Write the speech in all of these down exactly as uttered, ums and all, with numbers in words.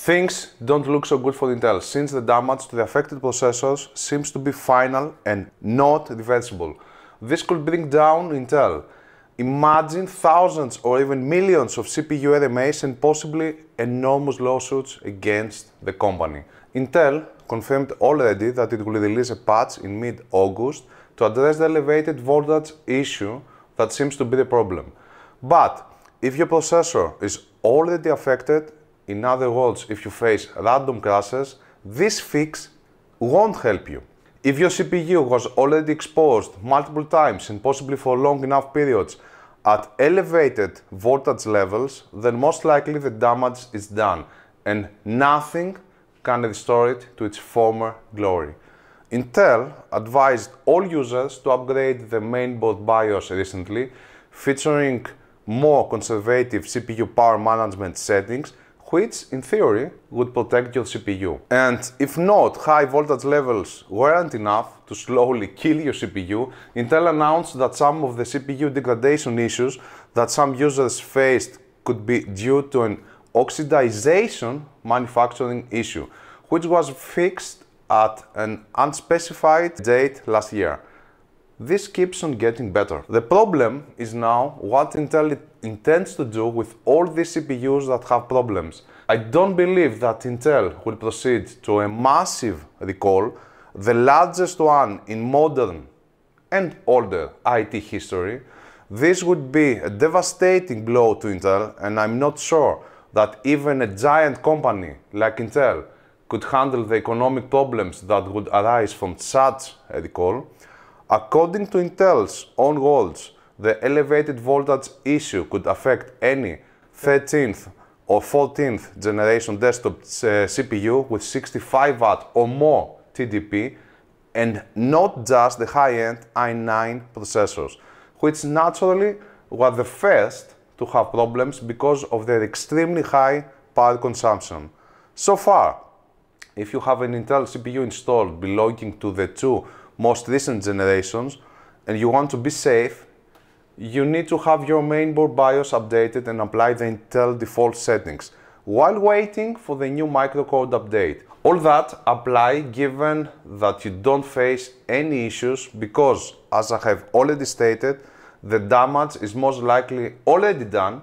Things don't look so good for Intel since the damage to the affected processors seems to be final and not reversible. This could bring down Intel. Imagine thousands or even millions of C P U R M As and possibly enormous lawsuits against the company. Intel confirmed already that it will release a patch in mid-August to address the elevated voltage issue that seems to be the problem. But if your processor is already affected, in other words, if you face random crashes, this fix won't help you. If your C P U was already exposed multiple times and possibly for long enough periods at elevated voltage levels, then most likely the damage is done and nothing can restore it to its former glory. Intel advised all users to upgrade the mainboard BIOS recently, featuring more conservative C P U power management settings, which in theory would protect your C P U. And if not high voltage levels weren't enough to slowly kill your C P U, Intel announced that some of the C P U degradation issues that some users faced could be due to an oxidization manufacturing issue, which was fixed at an unspecified date last year. This keeps on getting better. The problem is now what Intel intends to do with all these C P Us that have problems. I don't believe that Intel will proceed to a massive recall, the largest one in modern and older I T history. This would be a devastating blow to Intel, and I'm not sure that even a giant company like Intel could handle the economic problems that would arise from such a recall. According to Intel's own words, the elevated voltage issue could affect any thirteenth or fourteenth generation desktop uh, C P U with sixty-five watt or more T D P, and not just the high-end i nine processors, which naturally were the first to have problems because of their extremely high power consumption. So far, if you have an Intel C P U installed belonging to the two most recent generations and you want to be safe, you need to have your mainboard BIOS updated and apply the Intel default settings while waiting for the new microcode update. All that apply given that you don't face any issues because, as I have already stated, the damage is most likely already done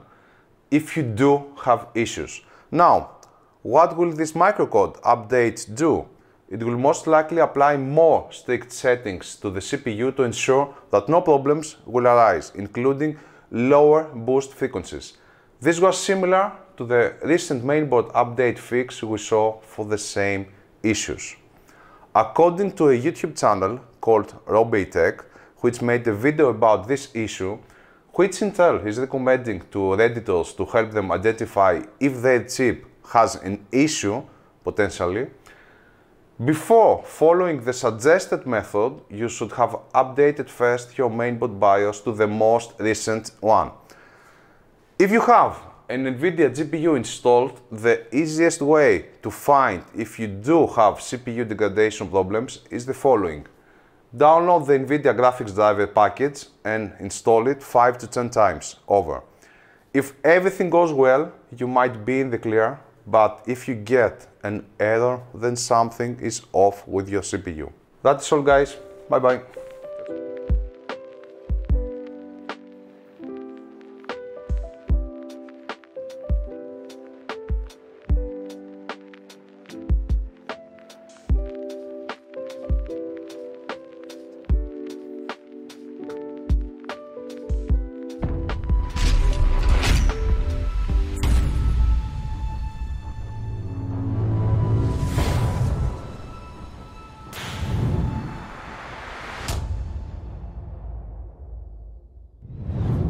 if you do have issues. Now, what will this microcode update do? It will most likely apply more strict settings to the C P U to ensure that no problems will arise, including lower boost frequencies. This was similar to the recent mainboard update fix we saw for the same issues. According to a YouTube channel called RobeyTech, which made a video about this issue, which Intel is recommending to Redditors to help them identify if their chip has an issue, potentially, before following the suggested method, you should have updated first your mainboard BIOS to the most recent one. If you have an NVIDIA G P U installed, the easiest way to find if you do have C P U degradation problems is the following. Download the NVIDIA graphics driver package and install it five to ten times over. If everything goes well, you might be in the clear. But if you get an error, then something is off with your C P U. That's all, guys. Bye bye.